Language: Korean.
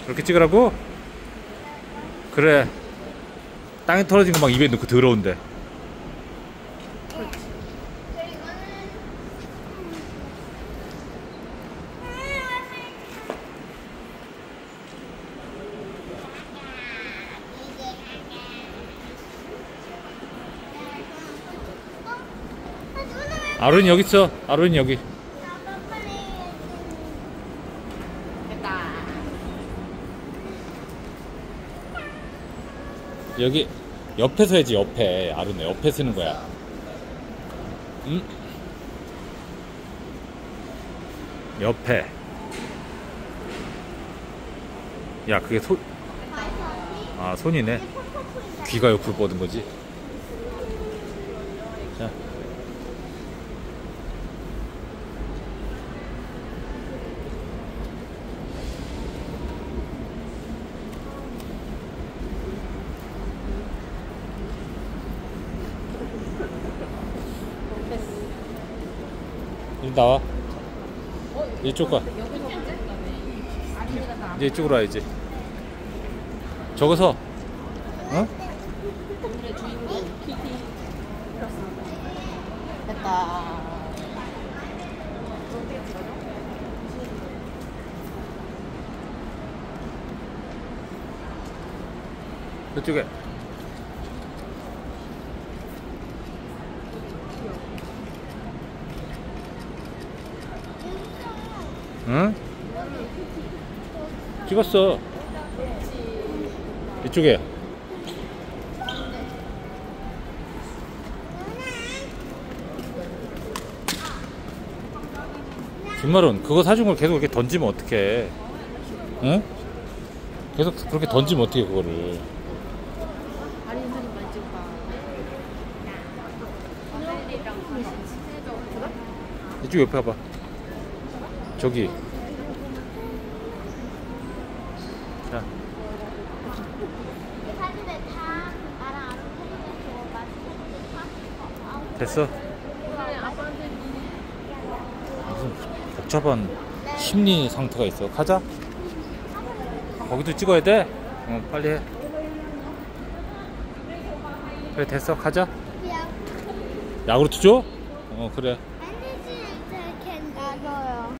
그렇게 찍으라고? 그래. 땅에 떨어진 거 막 입에 넣고 더러운데. 아론이 여기 있어. 아론이 여기. 여기 옆에서 해야지. 옆에. 아론이 옆에 쓰는 거야. 응? 옆에. 야, 그게 손. 아, 손이네. 귀가 옆으로 뻗은 거지. 자. 이리 나와. 이쪽 가. 이제 이쪽으로 와야지. 저거 서. 어? 오늘의 주인공 키티. 됐다. 저쪽에. 응? 찍었어. 이쪽에. 김마론, 그거 사준 걸 계속 이렇게 던지면 어떡해. 응? 계속 그렇게 던지면 어떡해, 그거를. 아린 사진 많이 찍었다. 이쪽 옆에 봐봐. 저기. 자. 됐어. 무슨 복잡한 심리 상태가 있어. 가자. 거기도 찍어야 돼? 빨리 해. 그래, 됐어. 가자. 야구르트 줘? 그래.